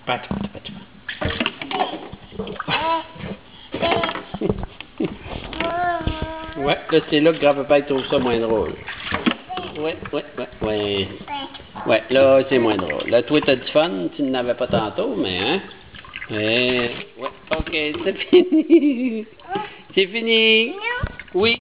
Pas toi, pas toi. Ouais, là c'est là que grand-papa trouve ça moins drôle. Ouais. Ouais, là c'est moins drôle. Là, toi t'as du fun, tu n'avais pas tantôt, mais hein. Ouais, ok, c'est fini. C'est fini. Oui.